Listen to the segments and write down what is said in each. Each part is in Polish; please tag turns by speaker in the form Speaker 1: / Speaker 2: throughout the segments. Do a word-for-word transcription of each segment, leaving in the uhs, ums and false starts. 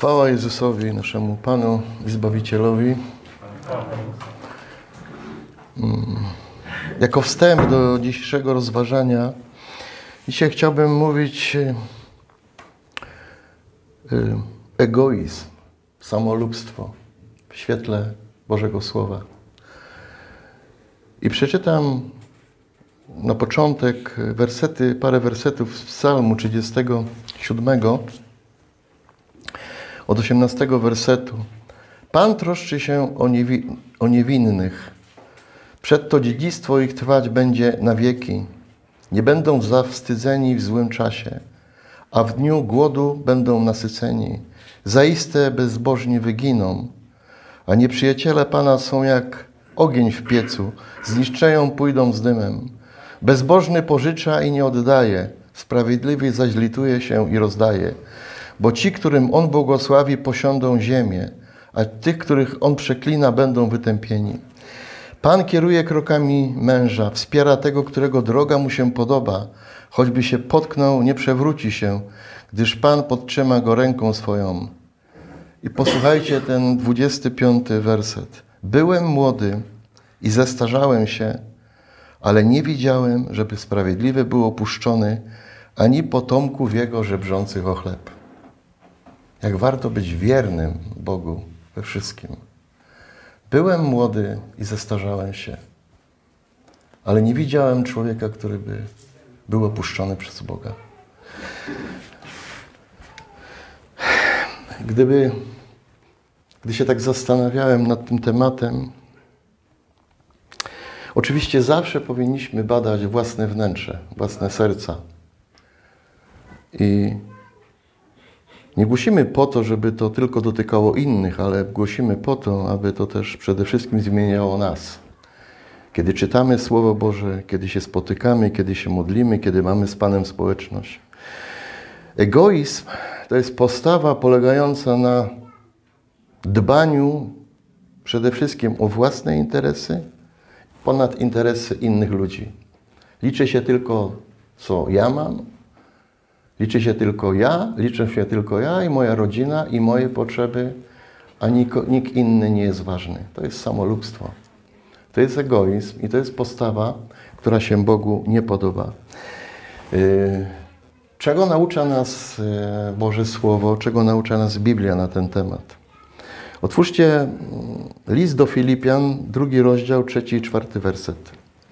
Speaker 1: Chwała Jezusowi, naszemu Panu i Zbawicielowi. Jako wstęp do dzisiejszego rozważania, dzisiaj chciałbym mówić egoizm, samolubstwo w świetle Bożego Słowa. I przeczytam na początek wersety, parę wersetów z Psalmu trzydziestego siódmego, od osiemnastego wersetu. Pan troszczy się o, niewi o niewinnych. Przedto dziedzictwo ich trwać będzie na wieki. Nie będą zawstydzeni w złym czasie, a w dniu głodu będą nasyceni. Zaiste bezbożni wyginą, a nieprzyjaciele Pana są jak ogień w piecu. Zniszczeją, pójdą z dymem. Bezbożny pożycza i nie oddaje, sprawiedliwy zaś lituje się i rozdaje. Bo ci, którym On błogosławi, posiądą ziemię, a tych, których On przeklina, będą wytępieni. Pan kieruje krokami męża, wspiera tego, którego droga mu się podoba. Choćby się potknął, nie przewróci się, gdyż Pan podtrzyma go ręką swoją. I posłuchajcie ten dwudziesty piąty werset. Byłem młody i zestarzałem się, ale nie widziałem, żeby sprawiedliwy był opuszczony, ani potomków jego żebrzących o chleb. Jak warto być wiernym Bogu we wszystkim. Byłem młody i zestarzałem się, ale nie widziałem człowieka, który by był opuszczony przez Boga. Gdyby, gdy się tak zastanawiałem nad tym tematem, oczywiście zawsze powinniśmy badać własne wnętrze, własne serca. I nie głosimy po to, żeby to tylko dotykało innych, ale głosimy po to, aby to też przede wszystkim zmieniało nas. Kiedy czytamy Słowo Boże, kiedy się spotykamy, kiedy się modlimy, kiedy mamy z Panem społeczność. Egoizm to jest postawa polegająca na dbaniu przede wszystkim o własne interesy ponad interesy innych ludzi. Liczy się tylko, co ja mam, liczy się tylko ja, liczę się tylko ja i moja rodzina i moje potrzeby, a nikt, nikt inny nie jest ważny. To jest samolubstwo. To jest egoizm i to jest postawa, która się Bogu nie podoba. Czego naucza nas Boże Słowo, czego naucza nas Biblia na ten temat? Otwórzcie list do Filipian, drugi rozdział, trzeci i czwarty werset.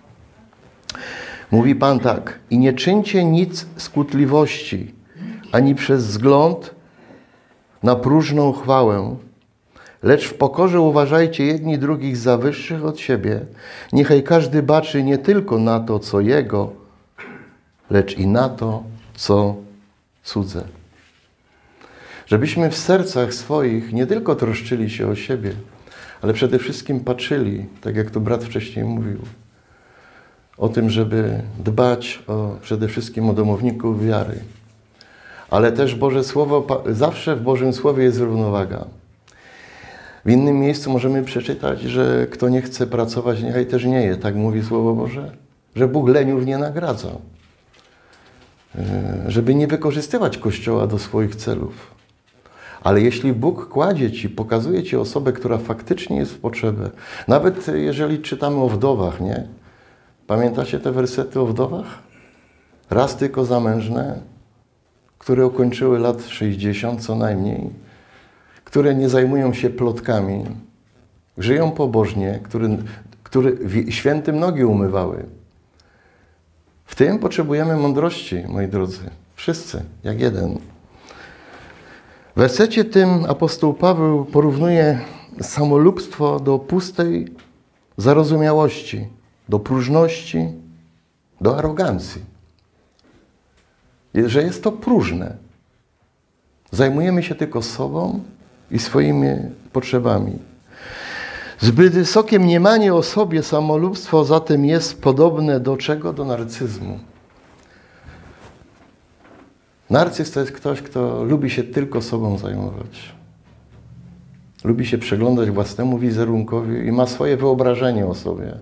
Speaker 1: Mówi Pan tak. I nie czyńcie nic z kłótliwości, ani przez wzgląd na próżną chwałę, lecz w pokorze uważajcie jedni drugich za wyższych od siebie. Niechaj każdy baczy nie tylko na to, co jego, lecz i na to, co cudze. Żebyśmy w sercach swoich nie tylko troszczyli się o siebie, ale przede wszystkim patrzyli, tak jak to brat wcześniej mówił, o tym, żeby dbać o, przede wszystkim o domowników wiary. Ale też Boże Słowo, zawsze w Bożym Słowie jest równowaga. W innym miejscu możemy przeczytać, że kto nie chce pracować, niechaj też nie je. Tak mówi Słowo Boże, że Bóg leniów nie nagradza. Żeby nie wykorzystywać Kościoła do swoich celów. Ale jeśli Bóg kładzie Ci, pokazuje Ci osobę, która faktycznie jest w potrzebie, nawet jeżeli czytamy o wdowach, nie? Pamiętacie te wersety o wdowach? Raz tylko zamężne, które ukończyły lat sześćdziesiąt co najmniej, które nie zajmują się plotkami, żyją pobożnie, który, który świętym nogi umywały. W tym potrzebujemy mądrości, moi drodzy. Wszyscy, jak jeden. W wersecie tym apostoł Paweł porównuje samolubstwo do pustej zarozumiałości, do próżności, do arogancji. Że jest to próżne. Zajmujemy się tylko sobą i swoimi potrzebami. Zbyt wysokie mniemanie o sobie, samolubstwo zatem jest podobne do czego? Do narcyzmu. Narcyz to jest ktoś, kto lubi się tylko sobą zajmować. Lubi się przeglądać własnemu wizerunkowi i ma swoje wyobrażenie o sobie.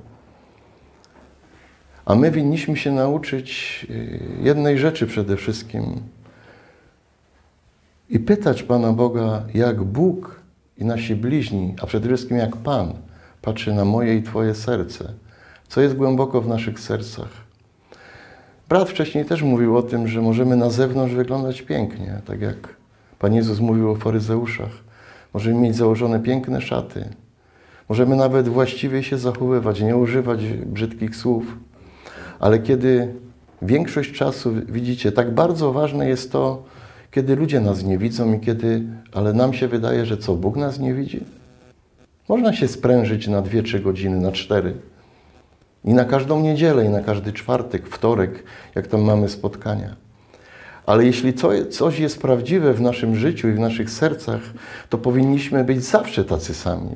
Speaker 1: A my winniśmy się nauczyć jednej rzeczy przede wszystkim. i pytać Pana Boga, jak Bóg i nasi bliźni, a przede wszystkim jak Pan patrzy na moje i Twoje serce. Co jest głęboko w naszych sercach. Brat wcześniej też mówił o tym, że możemy na zewnątrz wyglądać pięknie, tak jak Pan Jezus mówił o faryzeuszach. Możemy mieć założone piękne szaty. Możemy nawet właściwie się zachowywać, nie używać brzydkich słów. Ale kiedy większość czasu, widzicie, tak bardzo ważne jest to, kiedy ludzie nas nie widzą i kiedy, ale nam się wydaje, że co, Bóg nas nie widzi? Można się sprężyć na dwie, trzy godziny, na cztery. I na każdą niedzielę, i na każdy czwartek, wtorek, jak tam mamy spotkania. Ale jeśli coś jest prawdziwe w naszym życiu i w naszych sercach, to powinniśmy być zawsze tacy sami.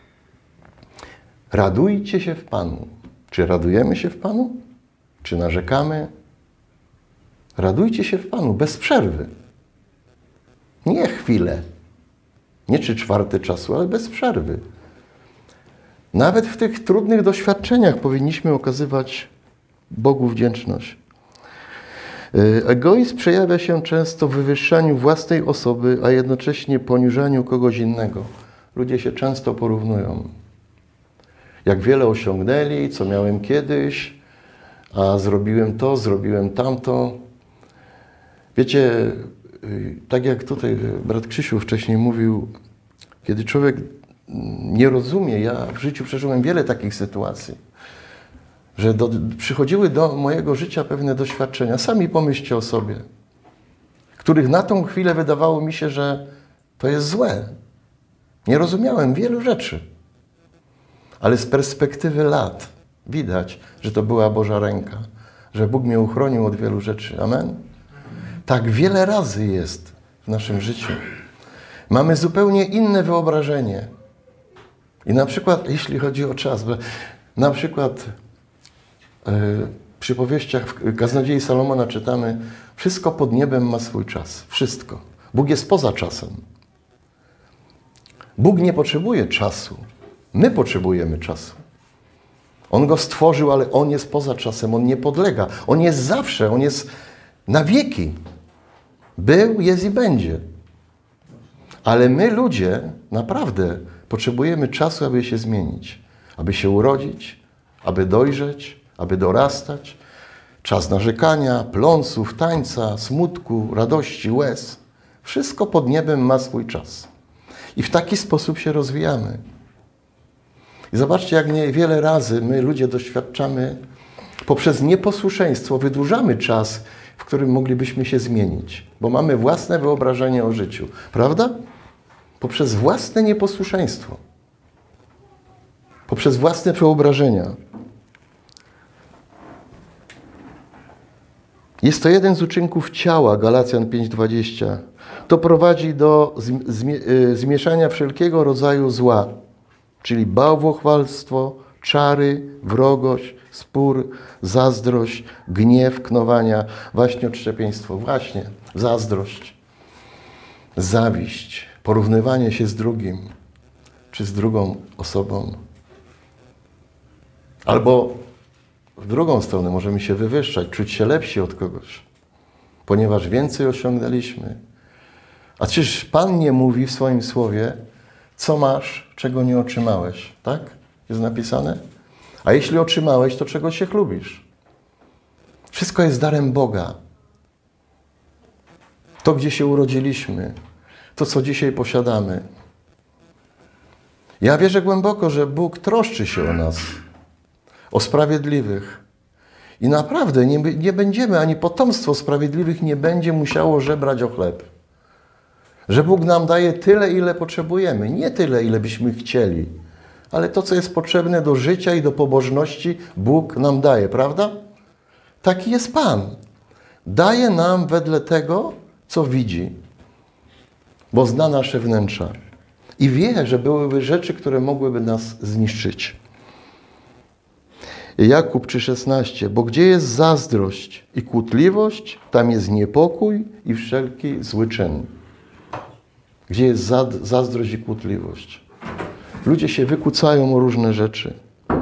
Speaker 1: Radujcie się w Panu. Czy radujemy się w Panu? Czy narzekamy? Radujcie się w Panu, bez przerwy. Nie chwilę, nie trzy czwarte czasu, ale bez przerwy. Nawet w tych trudnych doświadczeniach powinniśmy okazywać Bogu wdzięczność. Egoizm przejawia się często w wywyższaniu własnej osoby, a jednocześnie poniżaniu kogoś innego. Ludzie się często porównują. Jak wiele osiągnęli, co miałem kiedyś, a zrobiłem to, zrobiłem tamto. Wiecie, tak jak tutaj brat Krzysiu wcześniej mówił, kiedy człowiek nie rozumie, ja w życiu przeżyłem wiele takich sytuacji, że do, przychodziły do mojego życia pewne doświadczenia, sami pomyślcie o sobie, których na tą chwilę wydawało mi się, że to jest złe. Nie rozumiałem wielu rzeczy, ale z perspektywy lat widać, że to była Boża ręka, że Bóg mnie uchronił od wielu rzeczy. Amen? Tak wiele razy jest w naszym życiu. Mamy zupełnie inne wyobrażenie. I na przykład, jeśli chodzi o czas, na przykład yy, w przypowieściach w Kaznodziei Salomona czytamy, wszystko pod niebem ma swój czas. Wszystko. Bóg jest poza czasem. Bóg nie potrzebuje czasu. My potrzebujemy czasu. On go stworzył, ale On jest poza czasem. On nie podlega. On jest zawsze. On jest na wieki. Był, jest i będzie. Ale my, ludzie, naprawdę potrzebujemy czasu, aby się zmienić. Aby się urodzić, aby dojrzeć, aby dorastać. Czas narzekania, pląsów, tańca, smutku, radości, łez. Wszystko pod niebem ma swój czas. I w taki sposób się rozwijamy. I zobaczcie, jak niewiele razy my, ludzie, doświadczamy, poprzez nieposłuszeństwo wydłużamy czas, w którym moglibyśmy się zmienić. Bo mamy własne wyobrażenie o życiu. Prawda? Poprzez własne nieposłuszeństwo. Poprzez własne wyobrażenia. Jest to jeden z uczynków ciała, Galacjan pięć dwadzieścia. To prowadzi do zmieszania wszelkiego rodzaju zła, czyli bałwochwalstwo, czary, wrogość, spór, zazdrość, gniew, knowania, właśnie odszczepieństwo, właśnie zazdrość, zawiść, porównywanie się z drugim, czy z drugą osobą. Albo w drugą stronę możemy się wywyższać, czuć się lepsi od kogoś, ponieważ więcej osiągnęliśmy. A czyż Pan nie mówi w swoim słowie, co masz, czego nie otrzymałeś, tak? Jest napisane? A jeśli otrzymałeś, to czego się chlubisz? Wszystko jest darem Boga. To, gdzie się urodziliśmy, to, co dzisiaj posiadamy. Ja wierzę głęboko, że Bóg troszczy się o nas, o sprawiedliwych. I naprawdę nie, nie będziemy, ani potomstwo sprawiedliwych nie będzie musiało żebrać o chleb. Że Bóg nam daje tyle, ile potrzebujemy. Nie tyle, ile byśmy chcieli. Ale to, co jest potrzebne do życia i do pobożności, Bóg nam daje, prawda? Taki jest Pan. Daje nam wedle tego, co widzi. Bo zna nasze wnętrza. I wie, że byłyby rzeczy, które mogłyby nas zniszczyć. Jakub trzy szesnaście. Bo gdzie jest zazdrość i kłótliwość, tam jest niepokój i wszelki zły czyn. Gdzie jest zazdrość i kłótliwość? Ludzie się wykłócają o różne rzeczy.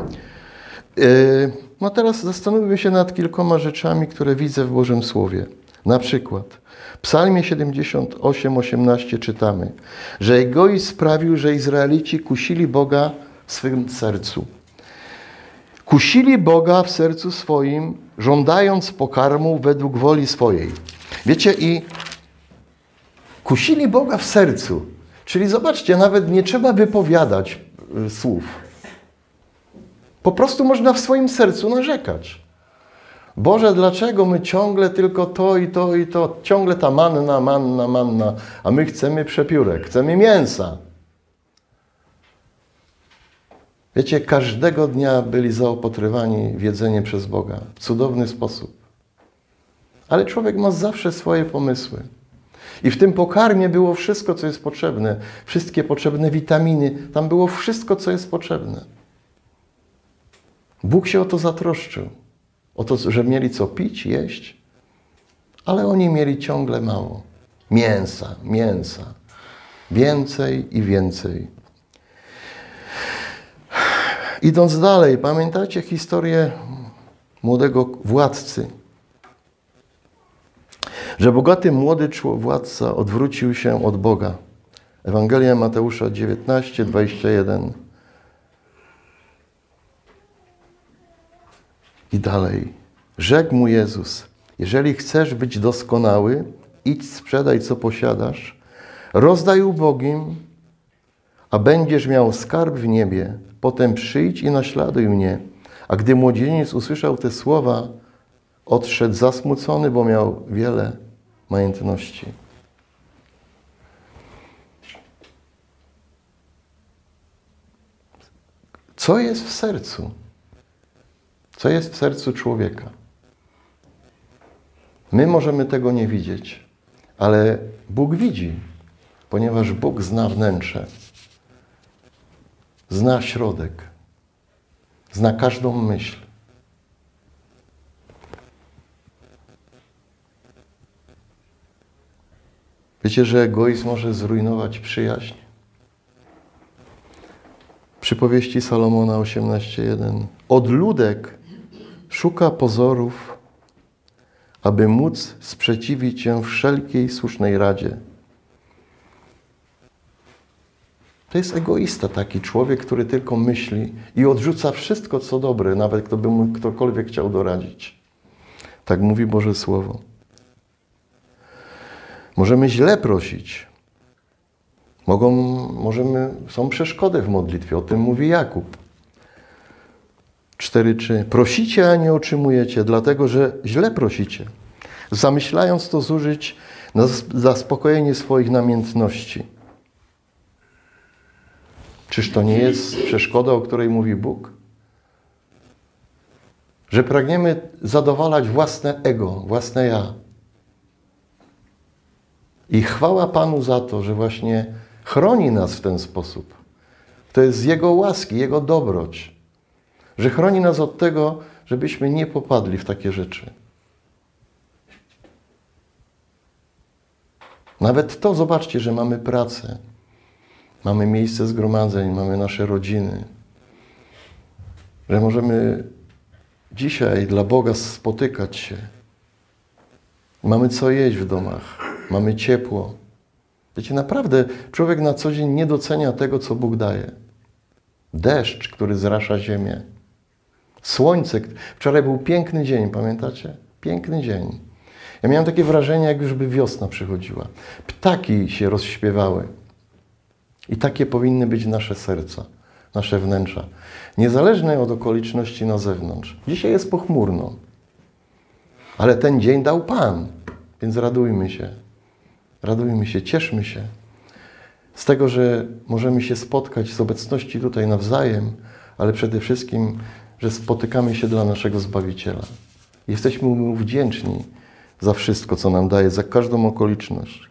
Speaker 1: No teraz zastanówmy się nad kilkoma rzeczami, które widzę w Bożym Słowie. Na przykład w Psalmie siedemdziesiąt osiem, osiemnaście czytamy, że egoizm sprawił, że Izraelici kusili Boga w swym sercu. Kusili Boga w sercu swoim, żądając pokarmu według woli swojej. Wiecie, i kusili Boga w sercu. Czyli zobaczcie, nawet nie trzeba wypowiadać y, słów. Po prostu można w swoim sercu narzekać. Boże, dlaczego my ciągle tylko to i to i to, ciągle ta manna, manna, manna, a my chcemy przepiórek, chcemy mięsa. Wiecie, każdego dnia byli zaopatrywani w jedzenie przez Boga w cudowny sposób. Ale człowiek ma zawsze swoje pomysły. I w tym pokarmie było wszystko, co jest potrzebne. Wszystkie potrzebne witaminy. Tam było wszystko, co jest potrzebne. Bóg się o to zatroszczył. O to, że mieli co pić, jeść. Ale oni mieli ciągle mało. Mięsa, mięsa. Więcej i więcej. Idąc dalej, pamiętacie historię młodego władcy? Że bogaty młody władca odwrócił się od Boga. Ewangelia Mateusza dziewiętnaście, dwadzieścia jeden. I dalej. Rzekł mu Jezus, jeżeli chcesz być doskonały, idź sprzedaj, co posiadasz, rozdaj ubogim, a będziesz miał skarb w niebie. Potem przyjdź i naśladuj mnie. A gdy młodzieniec usłyszał te słowa, odszedł zasmucony, bo miał wiele majątności. Co jest w sercu? Co jest w sercu człowieka? My możemy tego nie widzieć, ale Bóg widzi, ponieważ Bóg zna wnętrze, zna środek, zna każdą myśl. Wiecie, że egoizm może zrujnować przyjaźń? Przypowieści Salomona osiemnaście jeden. Odludek szuka pozorów, aby móc sprzeciwić się wszelkiej słusznej radzie. To jest egoista taki człowiek, który tylko myśli i odrzuca wszystko, co dobre, nawet kto by mu ktokolwiek chciał doradzić. Tak mówi Boże Słowo. Możemy źle prosić. Mogą, możemy, są przeszkody w modlitwie, o tym mówi Jakub. cztery trzy. Prosicie, a nie otrzymujecie, dlatego że źle prosicie, zamyślając to zużyć na zaspokojenie swoich namiętności. Czyż to nie jest przeszkoda, o której mówi Bóg? Że pragniemy zadowalać własne ego, własne ja. I chwała Panu za to, że właśnie chroni nas w ten sposób. To jest z Jego łaski, Jego dobroć. Że chroni nas od tego, żebyśmy nie popadli w takie rzeczy. Nawet to, zobaczcie, że mamy pracę. Mamy miejsce zgromadzeń, mamy nasze rodziny. Że możemy dzisiaj dla Boga spotykać się. Mamy co jeść w domach. Mamy ciepło. Wiecie, naprawdę człowiek na co dzień nie docenia tego, co Bóg daje. Deszcz, który zrasza ziemię. Słońce. Wczoraj był piękny dzień, pamiętacie? Piękny dzień. Ja miałem takie wrażenie, jak już by wiosna przychodziła. Ptaki się rozśpiewały. I takie powinny być nasze serca, nasze wnętrza. Niezależne od okoliczności na zewnątrz. Dzisiaj jest pochmurno. Ale ten dzień dał Pan. Więc radujmy się. Radujmy się, cieszmy się z tego, że możemy się spotkać z obecności tutaj nawzajem, ale przede wszystkim, że spotykamy się dla naszego Zbawiciela. Jesteśmy Mu wdzięczni za wszystko, co nam daje, za każdą okoliczność.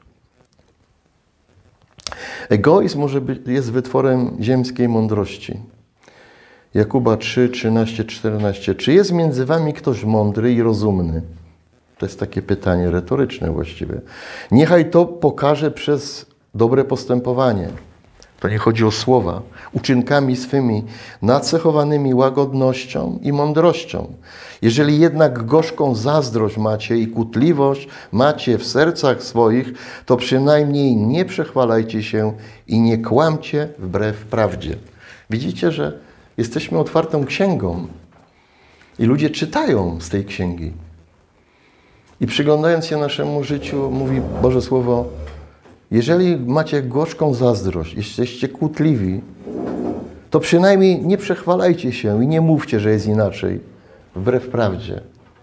Speaker 1: Egoizm może być, jest wytworem ziemskiej mądrości. Jakuba trzy, trzynaście, czternaście. Czy jest między wami ktoś mądry i rozumny? To jest takie pytanie retoryczne właściwie. Niechaj to pokaże przez dobre postępowanie. To nie chodzi o słowa. Uczynkami swymi nacechowanymi łagodnością i mądrością. Jeżeli jednak gorzką zazdrość macie i kłótliwość macie w sercach swoich, to przynajmniej nie przechwalajcie się i nie kłamcie wbrew prawdzie. Widzicie, że jesteśmy otwartą księgą i ludzie czytają z tej księgi. I przyglądając się naszemu życiu, mówi Boże Słowo, jeżeli macie gorzką zazdrość, jesteście kłótliwi, to przynajmniej nie przechwalajcie się i nie mówcie, że jest inaczej, wbrew prawdzie.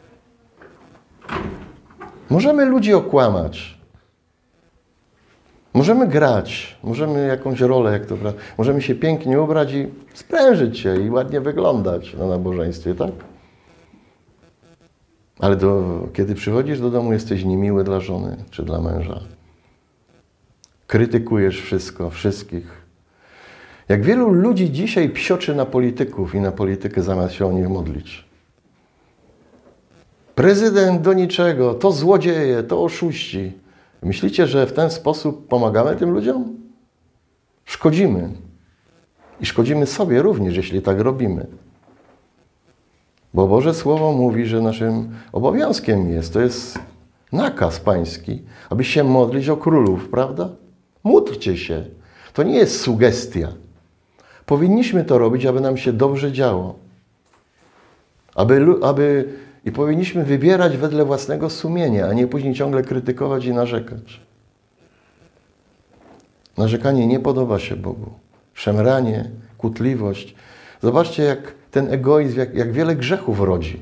Speaker 1: Możemy ludzi okłamać. Możemy grać, możemy jakąś rolę, jak to prawda, możemy się pięknie ubrać i sprężyć się i ładnie wyglądać na nabożeństwie, tak? Ale do, kiedy przychodzisz do domu, jesteś niemiły dla żony czy dla męża. Krytykujesz wszystko, wszystkich. Jak wielu ludzi dzisiaj psioczy na polityków i na politykę, zamiast się o nich modlić. Prezydent do niczego, to złodzieje, to oszuści. Myślicie, że w ten sposób pomagamy tym ludziom? Szkodzimy. I szkodzimy sobie również, jeśli tak robimy. Bo Boże Słowo mówi, że naszym obowiązkiem jest, to jest nakaz pański, aby się modlić o królów, prawda? Módlcie się. To nie jest sugestia. Powinniśmy to robić, aby nam się dobrze działo. Aby, aby, I powinniśmy wybierać wedle własnego sumienia, a nie później ciągle krytykować i narzekać. Narzekanie nie podoba się Bogu. Szemranie, kłótliwość. Zobaczcie, jak ten egoizm, jak, jak wiele grzechów rodzi.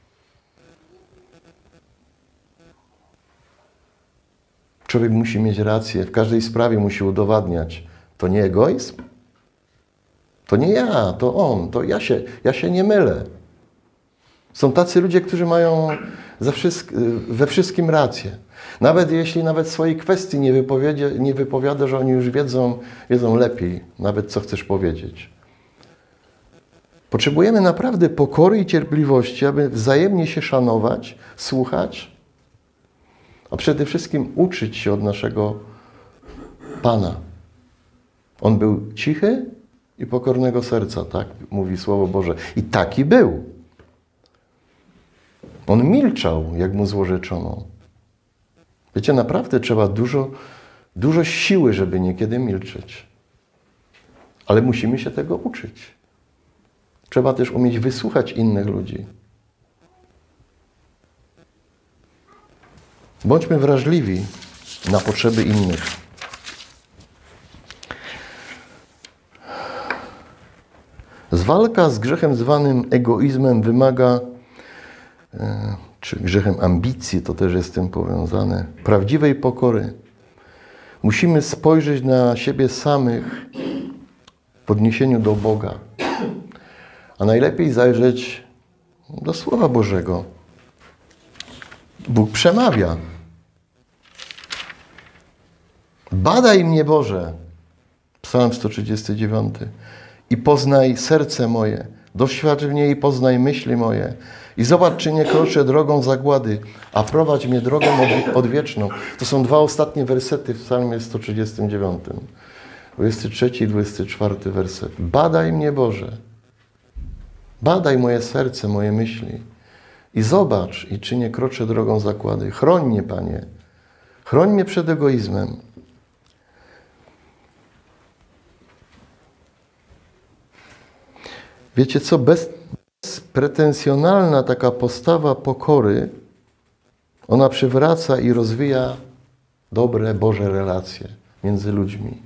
Speaker 1: Człowiek musi mieć rację, w każdej sprawie musi udowadniać. To nie egoizm? To nie ja, to on, to ja się, ja się nie mylę. Są tacy ludzie, którzy mają za wszystk we wszystkim rację. Nawet jeśli nawet swojej kwestii nie, nie wypowiada, że oni już wiedzą, wiedzą lepiej, nawet co chcesz powiedzieć. Potrzebujemy naprawdę pokory i cierpliwości, aby wzajemnie się szanować, słuchać, a przede wszystkim uczyć się od naszego Pana. On był cichy i pokornego serca, tak mówi Słowo Boże. I taki był. On milczał, jak mu złorzeczono. Wiecie, naprawdę trzeba dużo, dużo siły, żeby niekiedy milczeć. Ale musimy się tego uczyć. Trzeba też umieć wysłuchać innych ludzi. Bądźmy wrażliwi na potrzeby innych. Walka z grzechem zwanym egoizmem wymaga, czy grzechem ambicji, to też jest z tym powiązane, prawdziwej pokory. Musimy spojrzeć na siebie samych w odniesieniu do Boga. A najlepiej zajrzeć do Słowa Bożego. Bóg przemawia. Badaj mnie, Boże, Psalm sto trzydziesty dziewiąty, i poznaj serce moje, doświadcz mnie i poznaj myśli moje. I zobacz, czy nie kroczę drogą zagłady, a prowadź mnie drogą odwieczną. To są dwa ostatnie wersety w Psalmie sto trzydziestym dziewiątym. dwudziesty trzeci i dwudziesty czwarty werset. Badaj mnie, Boże. Badaj moje serce, moje myśli. I zobacz, i czy nie kroczę drogą zagłady. Chroń mnie, Panie. Chroń mnie przed egoizmem. Wiecie co? Bezpretensjonalna taka postawa pokory, ona przywraca i rozwija dobre, Boże relacje między ludźmi.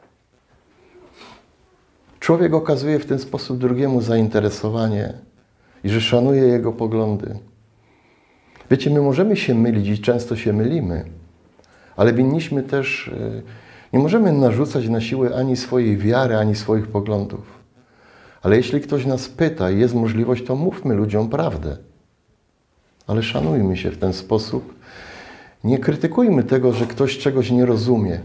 Speaker 1: Człowiek okazuje w ten sposób drugiemu zainteresowanie i że szanuje jego poglądy. Wiecie, my możemy się mylić i często się mylimy, ale winniśmy też, nie możemy narzucać na siłę ani swojej wiary, ani swoich poglądów. Ale jeśli ktoś nas pyta i jest możliwość, to mówmy ludziom prawdę. Ale szanujmy się w ten sposób. Nie krytykujmy tego, że ktoś czegoś nie rozumie.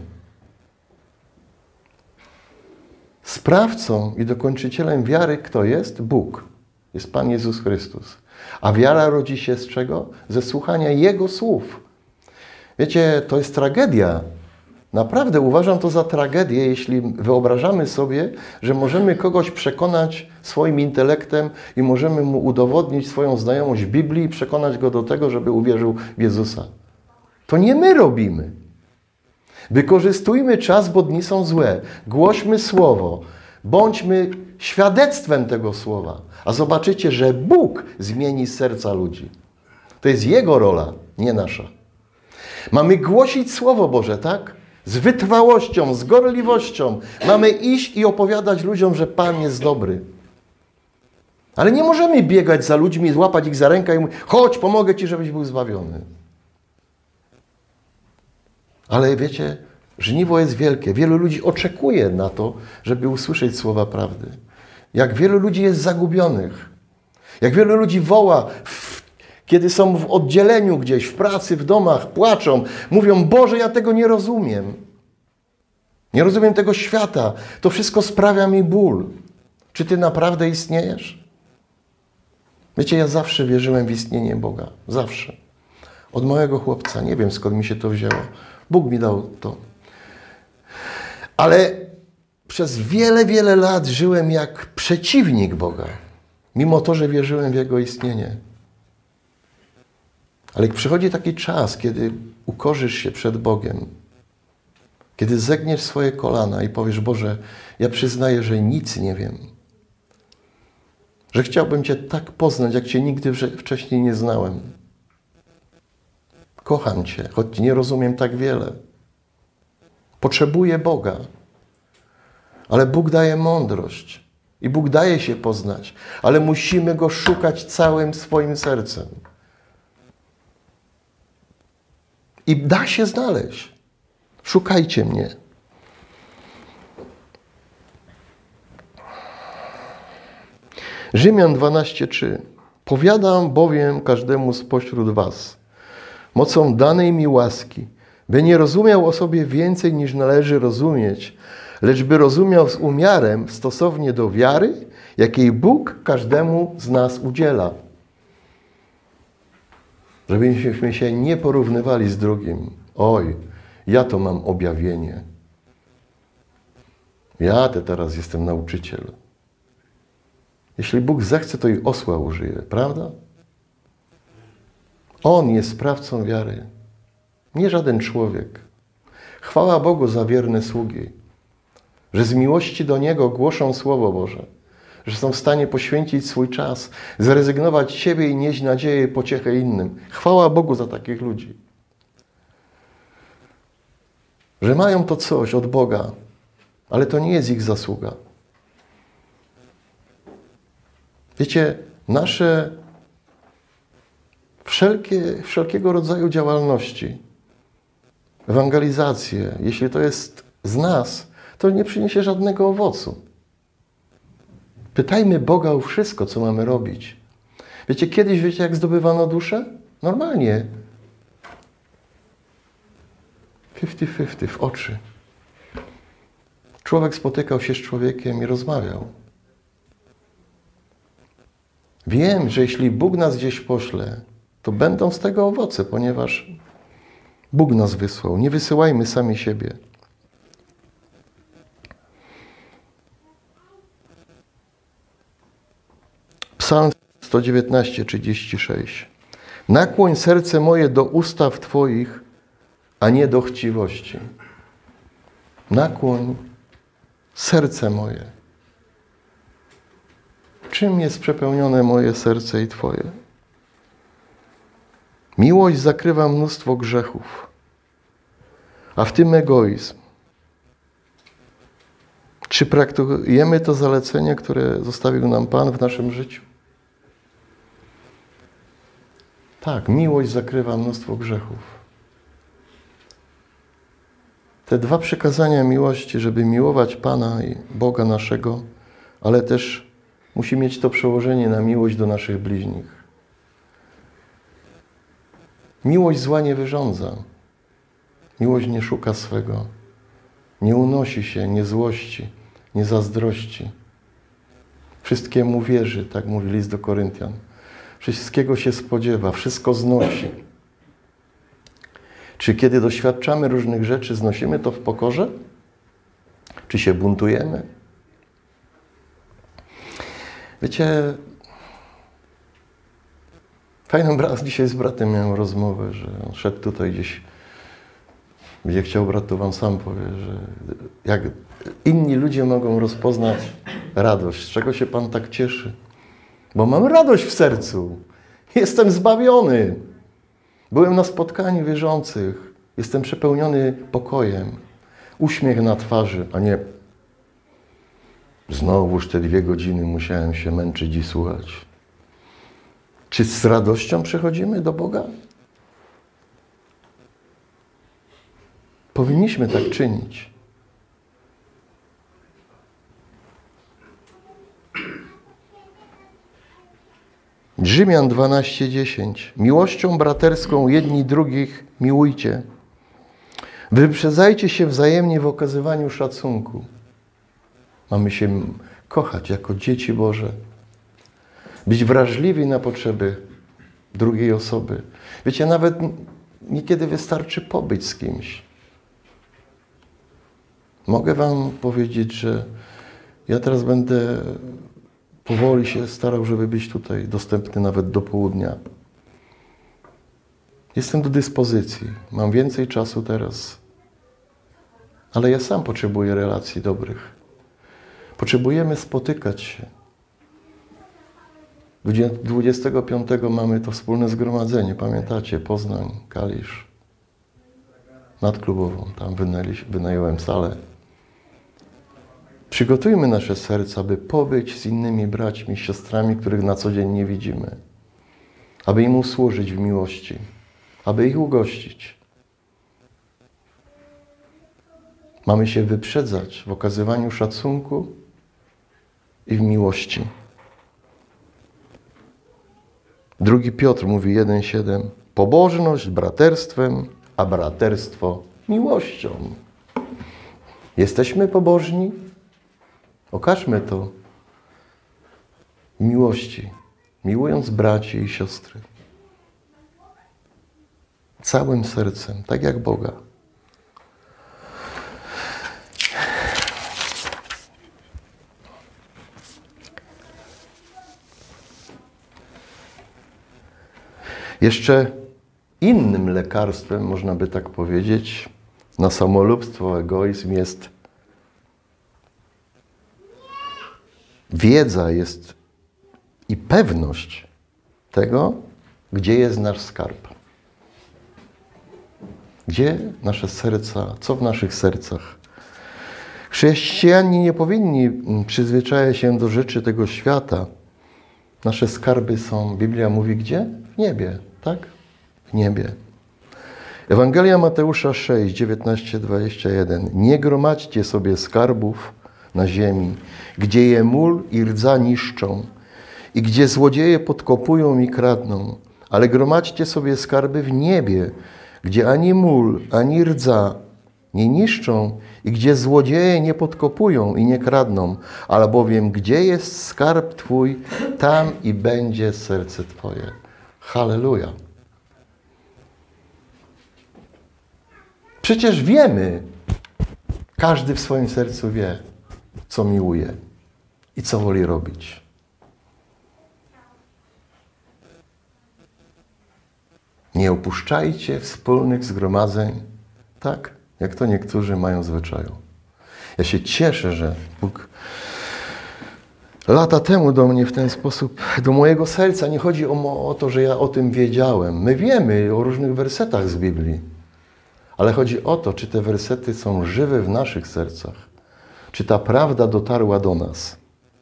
Speaker 1: Sprawcą i dokończycielem wiary kto jest? Bóg. Jest Pan Jezus Chrystus. A wiara rodzi się z czego? Ze słuchania Jego słów. Wiecie, to jest tragedia, Naprawdę uważam to za tragedię, jeśli wyobrażamy sobie, że możemy kogoś przekonać swoim intelektem i możemy mu udowodnić swoją znajomość Biblii i przekonać go do tego, żeby uwierzył w Jezusa. To nie my robimy. Wykorzystujmy czas, bo dni są złe. Głośmy Słowo. Bądźmy świadectwem tego Słowa. A zobaczycie, że Bóg zmieni serca ludzi. To jest Jego rola, nie nasza. Mamy głosić Słowo Boże, tak? Z wytrwałością, z gorliwością. Mamy iść i opowiadać ludziom, że Pan jest dobry. Ale nie możemy biegać za ludźmi, złapać ich za rękę i mówić: chodź, pomogę Ci, żebyś był zbawiony. Ale wiecie, żniwo jest wielkie. Wielu ludzi oczekuje na to, żeby usłyszeć słowa prawdy. Jak wielu ludzi jest zagubionych. Jak wielu ludzi woła, w, kiedy są w oddzieleniu gdzieś, w pracy, w domach, płaczą. Mówią: Boże, ja tego nie rozumiem. Nie rozumiem tego świata. To wszystko sprawia mi ból. Czy Ty naprawdę istniejesz? Wiecie, ja zawsze wierzyłem w istnienie Boga. Zawsze. Od małego chłopca. Nie wiem, skąd mi się to wzięło. Bóg mi dał to. Ale przez wiele, wiele lat żyłem jak przeciwnik Boga. Mimo to, że wierzyłem w Jego istnienie. Ale przychodzi taki czas, kiedy ukorzysz się przed Bogiem. Kiedy zegniesz swoje kolana i powiesz: Boże, ja przyznaję, że nic nie wiem. Że chciałbym Cię tak poznać, jak Cię nigdy wcześniej nie znałem. Kocham Cię, choć nie rozumiem tak wiele. Potrzebuję Boga. Ale Bóg daje mądrość. I Bóg daje się poznać. Ale musimy Go szukać całym swoim sercem. I da się znaleźć. Szukajcie mnie. Rzymian dwanaście trzy. Powiadam bowiem każdemu spośród was, mocą danej mi łaski, by nie rozumiał o sobie więcej niż należy rozumieć, lecz by rozumiał z umiarem stosownie do wiary, jakiej Bóg każdemu z nas udziela. Żebyśmy się nie porównywali z drugim. Oj, ja to mam objawienie. Ja te teraz jestem nauczyciel. Jeśli Bóg zechce, to i osła użyje, prawda? On jest sprawcą wiary. Nie żaden człowiek. Chwała Bogu za wierne sługi, że z miłości do Niego głoszą Słowo Boże, że są w stanie poświęcić swój czas, zrezygnować z siebie i nieść nadzieję i pociechę innym. Chwała Bogu za takich ludzi. Że mają to coś od Boga, ale to nie jest ich zasługa. Wiecie, nasze wszelkie, wszelkiego rodzaju działalności, ewangelizacje, jeśli to jest z nas, to nie przyniesie żadnego owocu. Pytajmy Boga o wszystko, co mamy robić. Wiecie, kiedyś, wiecie, jak zdobywano duszę? Normalnie. pięćdziesiąt pięćdziesiąt w oczy. Człowiek spotykał się z człowiekiem i rozmawiał. Wiem, że jeśli Bóg nas gdzieś pośle, to będą z tego owoce, ponieważ Bóg nas wysłał. Nie wysyłajmy sami siebie. Psalm sto dziewiętnaście, trzydzieści sześć. Nakłoń serce moje do ustaw Twoich, a nie do chciwości. Nakłoń serce moje. Czym jest przepełnione moje serce i Twoje? Miłość zakrywa mnóstwo grzechów, a w tym egoizm. Czy praktykujemy to zalecenie, które zostawił nam Pan w naszym życiu? Tak, miłość zakrywa mnóstwo grzechów. Te dwa przykazania miłości, żeby miłować Pana i Boga naszego, ale też musi mieć to przełożenie na miłość do naszych bliźnich. Miłość zła nie wyrządza. Miłość nie szuka swego. Nie unosi się, nie złości, nie zazdrości. Wszystkiemu wierzy, tak mówi list do Koryntian. Wszystkiego się spodziewa, wszystko znosi. Czy kiedy doświadczamy różnych rzeczy, znosimy to w pokorze? Czy się buntujemy? Wiecie, fajną raz dzisiaj z bratem miałem rozmowę, że on szedł tutaj gdzieś, gdzie chciał brat, to wam sam powie, że jak inni ludzie mogą rozpoznać radość, z czego się Pan tak cieszy? Bo mam radość w sercu. Jestem zbawiony. Byłem na spotkaniu wierzących. Jestem przepełniony pokojem. Uśmiech na twarzy, a nie znowuż te dwie godziny musiałem się męczyć i słuchać. Czy z radością przychodzimy do Boga? Powinniśmy tak czynić. Rzymian dwanaście dziesięć. Miłością braterską jedni drugich miłujcie. Wyprzedzajcie się wzajemnie w okazywaniu szacunku. Mamy się kochać jako dzieci Boże. Być wrażliwi na potrzeby drugiej osoby. Wiecie, nawet niekiedy wystarczy pobyć z kimś. Mogę wam powiedzieć, że ja teraz będę powoli się starał, żeby być tutaj dostępny nawet do południa. Jestem do dyspozycji. Mam więcej czasu teraz. Ale ja sam potrzebuję relacji dobrych. Potrzebujemy spotykać się. dwudziestego piątego mamy to wspólne zgromadzenie. Pamiętacie? Poznań, Kalisz. Nadklubową. Tam wynająłem salę. Przygotujmy nasze serca, aby pobyć z innymi braćmi, siostrami, których na co dzień nie widzimy. Aby im usłużyć w miłości. Aby ich ugościć. Mamy się wyprzedzać w okazywaniu szacunku i w miłości. Drugi Piotr mówi jeden siedem. Pobożność braterstwem, a braterstwo miłością. Jesteśmy pobożni? Okażmy to w miłości, miłując braci i siostry. Całym sercem, tak jak Boga. Jeszcze innym lekarstwem, można by tak powiedzieć, na samolubstwo, egoizm jest wiedza, jest i pewność tego, gdzie jest nasz skarb. Gdzie nasze serca, co w naszych sercach. Chrześcijanie nie powinni przyzwyczajać się do rzeczy tego świata. Nasze skarby są, Biblia mówi gdzie? W niebie, tak? W niebie. Ewangelia Mateusza sześć, dziewiętnaście, dwadzieścia jeden. Nie gromadźcie sobie skarbów na ziemi, gdzie je mól i rdza niszczą i gdzie złodzieje podkopują i kradną, ale gromadźcie sobie skarby w niebie, gdzie ani mól, ani rdza nie niszczą i gdzie złodzieje nie podkopują i nie kradną, albowiem gdzie jest skarb Twój, tam i będzie serce Twoje. Halleluja. Przecież wiemy, każdy w swoim sercu wie, co miłuje i co woli robić. Nie opuszczajcie wspólnych zgromadzeń, tak jak to niektórzy mają zwyczaju. Ja się cieszę, że Bóg lata temu do mnie w ten sposób, do mojego serca, nie chodzi o, o to, że ja o tym wiedziałem. My wiemy o różnych wersetach z Biblii, ale chodzi o to, czy te wersety są żywe w naszych sercach, czy ta prawda dotarła do nas.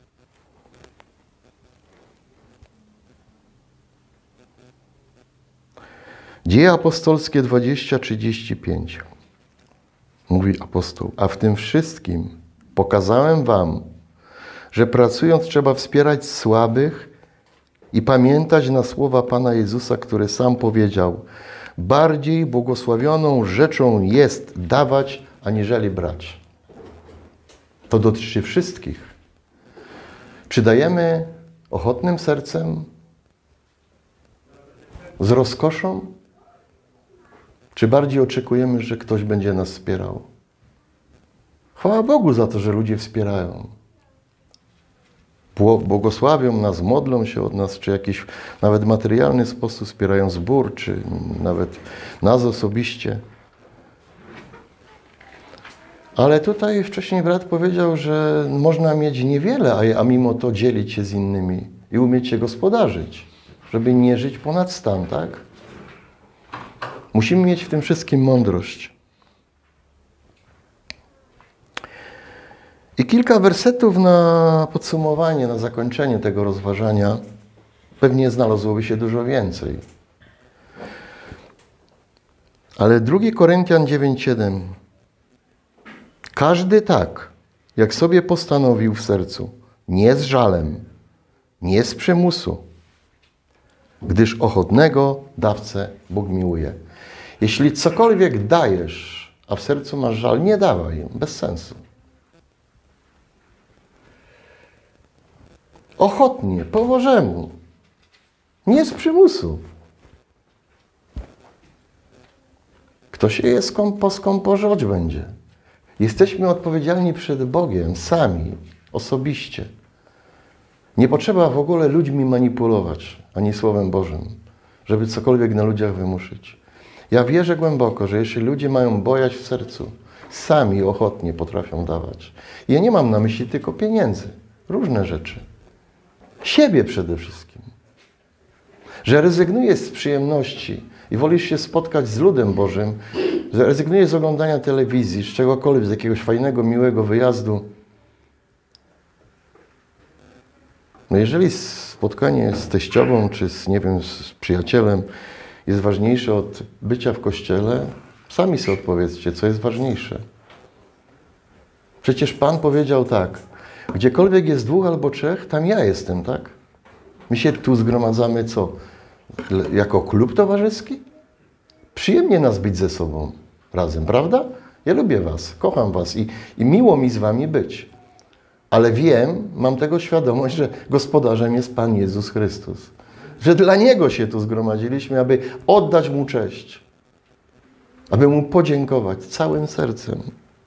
Speaker 1: Dzieje apostolskie dwadzieścia, trzydzieści pięć. Mówi apostoł, a w tym wszystkim pokazałem wam, że pracując trzeba wspierać słabych i pamiętać na słowa Pana Jezusa, który sam powiedział, bardziej błogosławioną rzeczą jest dawać, aniżeli brać. To dotyczy wszystkich. Czy dajemy ochotnym sercem, z rozkoszą? Czy bardziej oczekujemy, że ktoś będzie nas wspierał? Chwała Bogu za to, że ludzie wspierają. Błogosławią nas, modlą się od nas, czy jakiś nawet materialny sposób wspierają zbór, czy nawet nas osobiście. Ale tutaj wcześniej brat powiedział, że można mieć niewiele, a mimo to dzielić się z innymi i umieć się gospodarzyć, żeby nie żyć ponad stan, tak? Musimy mieć w tym wszystkim mądrość. I kilka wersetów na podsumowanie, na zakończenie tego rozważania. Pewnie znalazłoby się dużo więcej. Ale drugi Koryntian dziewięć siedem. Każdy tak, jak sobie postanowił w sercu, nie z żalem, nie z przymusu, gdyż ochotnego dawcę Bóg miłuje. Jeśli cokolwiek dajesz, a w sercu masz żal, nie dawaj, bez sensu. Ochotnie, po Bożemu, nie z przymusu. Kto się je skąpo, skąpożoć będzie. Jesteśmy odpowiedzialni przed Bogiem, sami, osobiście. Nie potrzeba w ogóle ludźmi manipulować, ani Słowem Bożym, żeby cokolwiek na ludziach wymuszyć. Ja wierzę głęboko, że jeśli ludzie mają bojaźń w sercu, sami ochotnie potrafią dawać. I ja nie mam na myśli tylko pieniędzy, różne rzeczy. Siebie przede wszystkim. Że rezygnujesz z przyjemności i wolisz się spotkać z ludem Bożym, że rezygnujesz z oglądania telewizji, z czegokolwiek, z jakiegoś fajnego, miłego wyjazdu. No jeżeli spotkanie z teściową, czy z, nie wiem, z przyjacielem jest ważniejsze od bycia w kościele, sami sobie odpowiedzcie, co jest ważniejsze. Przecież Pan powiedział tak, gdziekolwiek jest dwóch albo trzech, tam ja jestem, tak? My się tu zgromadzamy co? Jako klub towarzyski? Przyjemnie nas być ze sobą razem, prawda? Ja lubię was, kocham was i, i miło mi z wami być. Ale wiem, mam tego świadomość, że gospodarzem jest Pan Jezus Chrystus. Że dla Niego się tu zgromadziliśmy, aby oddać Mu cześć. Aby Mu podziękować całym sercem.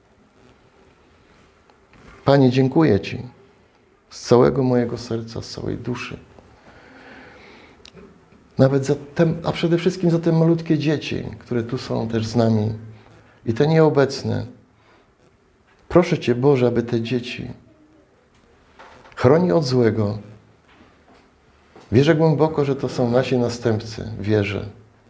Speaker 1: Panie, dziękuję Ci z całego mojego serca, z całej duszy. Nawet za te, a przede wszystkim za te malutkie dzieci, które tu są też z nami i te nieobecne. Proszę Cię, Boże, aby te dzieci chroni od złego. Wierzę głęboko, że to są nasi następcy. Wierzę.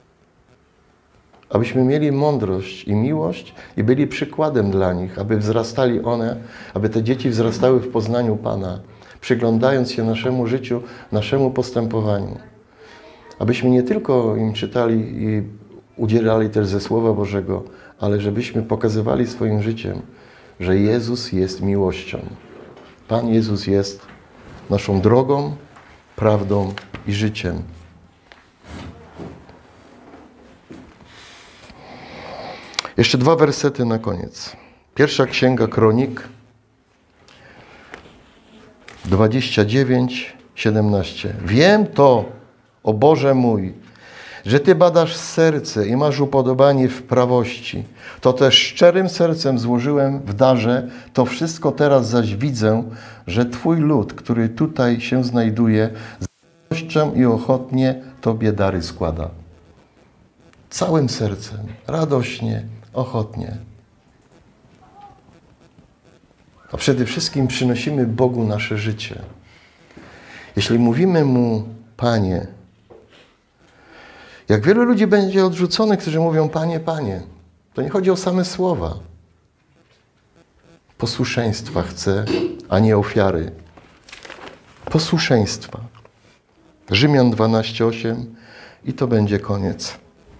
Speaker 1: Abyśmy mieli mądrość i miłość i byli przykładem dla nich, aby wzrastali one, aby te dzieci wzrastały w poznaniu Pana, przyglądając się naszemu życiu, naszemu postępowaniu. Abyśmy nie tylko im czytali i udzielali też ze Słowa Bożego, ale żebyśmy pokazywali swoim życiem, że Jezus jest miłością. Pan Jezus jest naszą drogą, prawdą i życiem. Jeszcze dwa wersety na koniec. Pierwsza Księga Kronik, dwadzieścia dziewięć, siedemnaście. Wiem to, o Boże mój, że Ty badasz serce i masz upodobanie w prawości. To też szczerym sercem złożyłem w darze, to wszystko teraz zaś widzę, że Twój lud, który tutaj się znajduje, z radością i ochotnie Tobie dary składa. Całym sercem, radośnie, ochotnie. A przede wszystkim przynosimy Bogu nasze życie. Jeśli mówimy Mu, Panie, jak wielu ludzi będzie odrzuconych, którzy mówią, Panie, Panie, to nie chodzi o same słowa. Posłuszeństwa chcę, a nie ofiary. Posłuszeństwa. Rzymian dwanaście, osiem i to będzie koniec.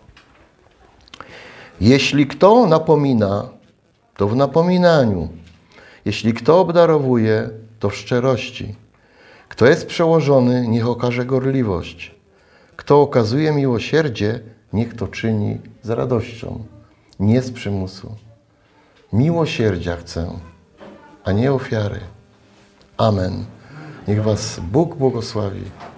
Speaker 1: Jeśli kto napomina, to w napominaniu. Jeśli kto obdarowuje, to w szczerości. Kto jest przełożony, niech okaże gorliwość. Kto okazuje miłosierdzie, niech to czyni z radością, nie z przymusu. Miłosierdzia chcę, a nie ofiary. Amen. Niech was Bóg błogosławi.